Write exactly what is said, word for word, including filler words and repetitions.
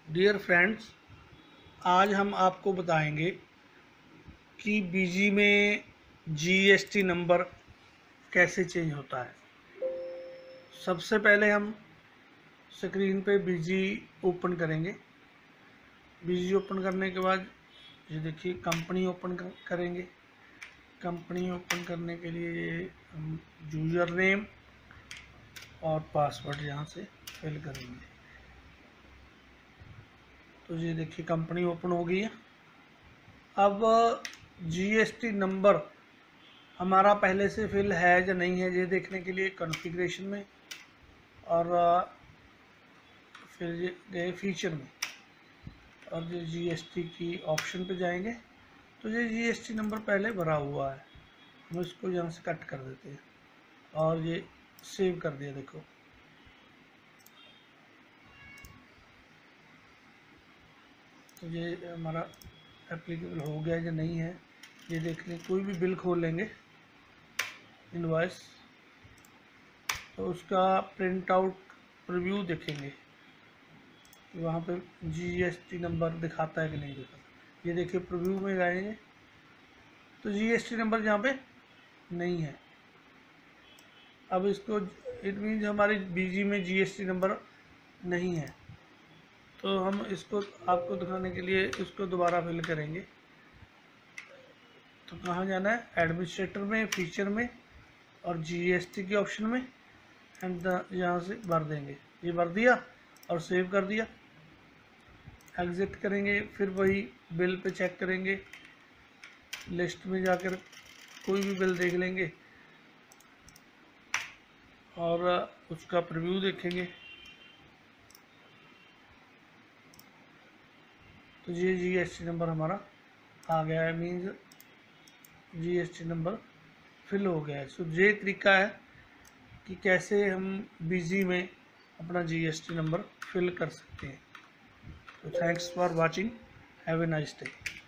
Dear friends, आज हम आपको बताएंगे कि बीजी में जीएसटी नंबर कैसे चेंज होता है। सबसे पहले हम स्क्रीन पे बीजी ओपन करेंगे। बीजी ओपन करने के बाद ये देखिए कंपनी ओपन करेंगे। कंपनी ओपन करने के लिए हम यूज़र नेम और पासवर्ड यहाँ से फिल करेंगे। तो ये देखिए कंपनी ओपन हो गई है। अब जीएसटी नंबर हमारा पहले से फिल है या नहीं है ये देखने के लिए कॉन्फ़िगरेशन में और फिर ये गए फीचर में और ये जीएसटी की ऑप्शन पे जाएंगे। तो ये जीएसटी नंबर पहले भरा हुआ है, हम इसको यहाँ से कट कर देते हैं और ये सेव कर दिया। देखो तो ये हमारा एप्लीकेबल हो गया या नहीं है ये देख लें। कोई भी बिल खोल लेंगे इनवॉइस तो उसका प्रिंट आउट प्रीव्यू देखेंगे कि वहाँ पे जीएसटी नंबर दिखाता है कि नहीं दिखाता। ये देखिए प्रीव्यू में जाएंगे तो जीएसटी नंबर यहाँ पे नहीं है। अब इसको इट मीन्स हमारी बीजी में जीएसटी नंबर नहीं है, तो हम इसको आपको दिखाने के लिए इसको दोबारा फिल करेंगे। तो कहाँ जाना है? एडमिनिस्ट्रेटर में, फीचर में और जीएसटी के ऑप्शन में एंड यहाँ से भर देंगे। ये भर दिया और सेव कर दिया। एग्जिट करेंगे, फिर वही बिल पे चेक करेंगे। लिस्ट में जाकर कोई भी बिल देख लेंगे और उसका प्रीव्यू देखेंगे। तो ये जीएसटी नंबर हमारा आ गया है, मीन्स जीएसटी नंबर फिल हो गया है। सो ये तरीका है कि कैसे हम बीजी में अपना जीएसटी नंबर फिल कर सकते हैं। तो thanks for watching, have a nice day.